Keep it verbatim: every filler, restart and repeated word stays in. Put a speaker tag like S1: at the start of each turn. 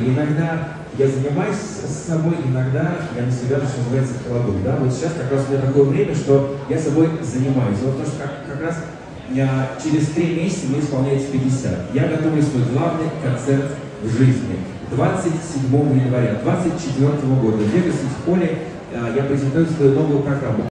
S1: И иногда я занимаюсь с собой, иногда я на себя, что называется, кладу. Да? Вот сейчас как раз у меня такое время, что я собой занимаюсь. Вот потому что как, как раз я, через три месяца мне исполняется пятьдесят. Я готовлю свой главный концерт в жизни. двадцать седьмого января две тысячи двадцать четвёртого года в Вегасе в холле я презентую свою новую программу.